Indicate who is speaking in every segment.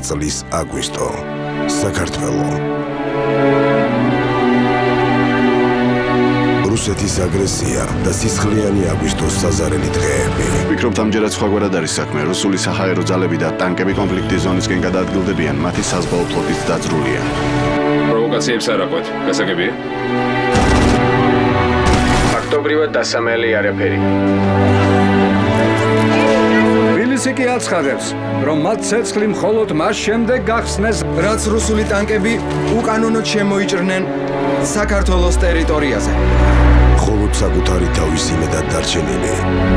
Speaker 1: წლის აგვისტო. საქართველო. რუსეთის აგრესია და სისხლიანი აგვისტოს საზარელი დღეები.
Speaker 2: ვფიქრობთ, ამჯერად სხვაგვარად არის საქმე. რუსული საჰაერო ძალები და ტანკები კონფლიქტის ზონისკენ გადაადგილდებიან, მათი საზღვაო ფლოტიც დაძრულია.
Speaker 3: პროვოკაციებს არ აყვეთ, გასაგებია?
Speaker 4: ფაქტობრივად დასამელი არაფერი.
Speaker 5: თბილისი კი აცხადებს, რომ მათ ცეცხლი მხოლოდ მას შემდეგ გახსნეს,
Speaker 6: რაც რუსული ტანკები უკანონოდ შემოიჭრნენ საქართველოს ტერიტორიაზე.
Speaker 1: მხოლოდ საკუთარი თავის იმედად დარჩენილი.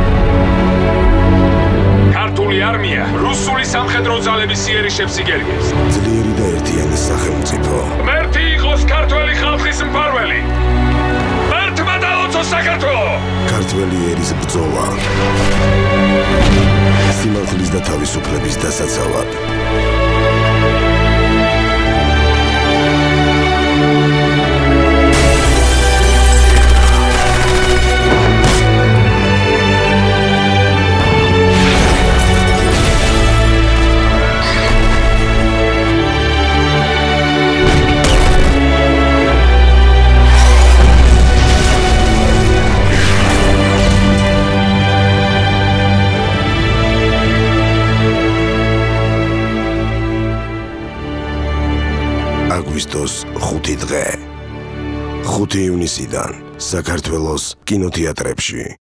Speaker 3: ქართული არმია რუსული სამხედრო ძალების იერიშებს იგერიებს.
Speaker 1: ძლიერი და ერთიანი სახელმწიფო.
Speaker 3: ღმერთი იყოს ქართველი ხალხის მფარველი. ღმერთმა დაუწოს საქართველო!
Speaker 1: ქართველი ერის ბრძოლა. სიმართლის და თავისუფლების დასაცავად. აგვისტოს 5 დღე. 5 ივნისიდან საქართველოს კინოთეატრებში.